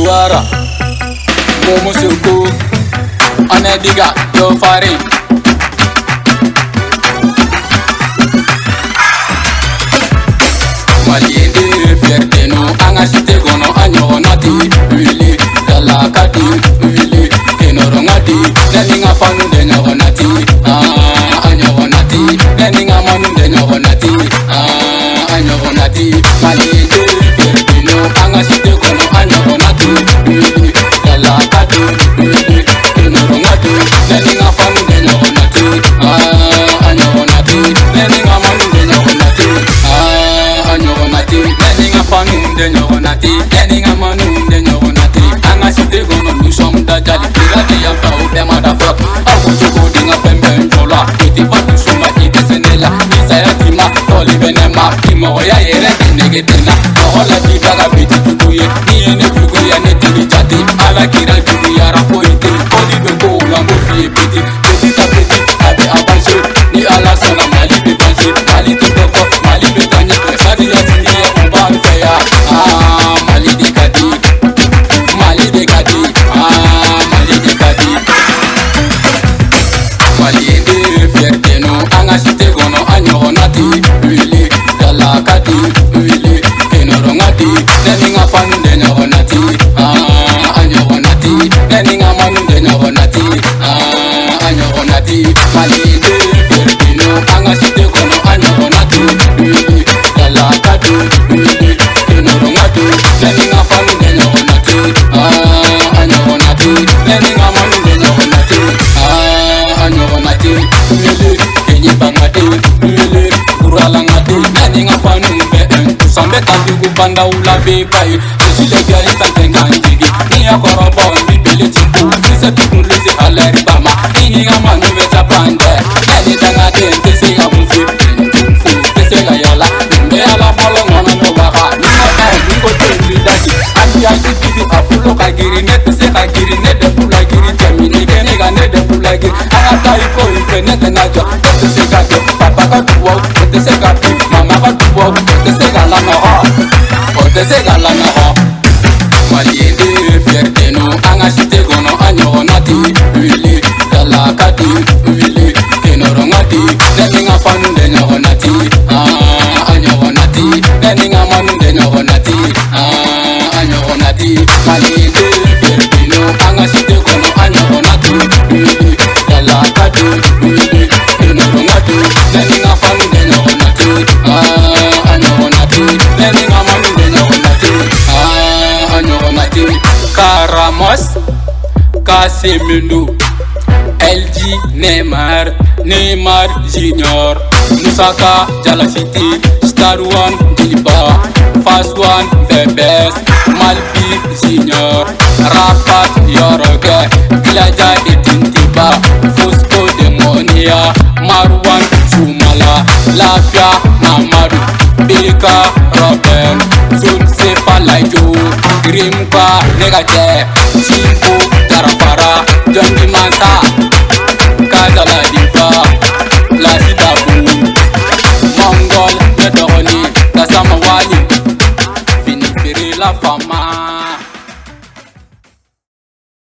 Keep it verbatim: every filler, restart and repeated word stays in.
Yara Momo Suku Anediga Yo Fari Maliende fierté no anga cité gono anyo nati Wili dala kati Wili kenoro ngati Neninga fanu de nyo nati Ah anyo nati Neninga manu de nyo nati Ah anyo nati Maliende fierté no anga cité gono anyo nati Wili dala kati Wili kenoro ngati Neninga fanu de nyo nati Ah anyo nati Neninga manu de nyo nati Ah anyo nati Neninga fanu de nyo nati Neninga manu de nyo nati Anga cité gono nous sommes dajali Pirate ya fa ou de motherfuck Awu chuko dinga pembe njola Iti fatu suma ite senela Nisa ya tima toli venema Kimo ya yere nege tena Nohola tibaga biti tukuye Niye ne tukuye ne tili chati Ala kira tuku ya rafo ite Kodi beko ulango fiye biti Petit a petit abe avanse Ni ala sona mali bevanse Mali te toko mali betanye Sadi ya sinye umba mfeya Ah mali de kati Mali de kati Ah mali de kati Maliende fierté no anga cité gono anyo nati Wili dala kati Wili kenoro ngati Neninga fanu de nyo nati Ah anyo nati Neninga manu de nyo nati Ah anyo nati Maliende fierté no anga cité gono anyo nati Wili dala kati Wili kenoro ngati Neninga fanu de nyo nati Ah anyo nati Neninga manu de nyo nati Ah anyo nati Wili kenyi bangati Wili kurala ngati Neninga fanu be en Sambe tanti kupanda ula bekai Sisile gyari santenga njigi Niya korombo mbibele chiku Sise tukunlezi aleri bama Nininga manu veta pande Neni tanga tente sega mfi Mfu tesega yala Mbe ala molo ngona nobaka Nino eh niko tenli dati Andi anti piti afulo kagiri Nete se kagiri nede pula giri Jemi nige nega nede pula giri Angata iko ife nete najo Nete se kage Papa katuwa Nete se kage Mama katuwa Nete se gala na ho Nete se gala na ho Maliende fierté no anga cité gono anyo nati Wili dala kati Wili kenoro ngati Neninga fanu de nyo nati Ah anyo nati Neninga manu de nyo nati Ah anyo nati Maliende fierté no anga cité gono anyo nati Wili dala kati Wili kenoro ngati Neninga fanu de nyo nati Ah anyo nati Neninga manu de nyo nati Ah anyo nati Karamos Casemiro L G Neymar Neymar Junior Musaka Jala City Star One Diliba Fast One The Best Malpi Junior Rafat Yoroge Gilaja Etintiba Fosco Demonia Marwan Sumala Lafia Mamadou Bilika Robert Zone Sefa Laijo Grimka Negaje Chimpo Tarafara Jondi Manta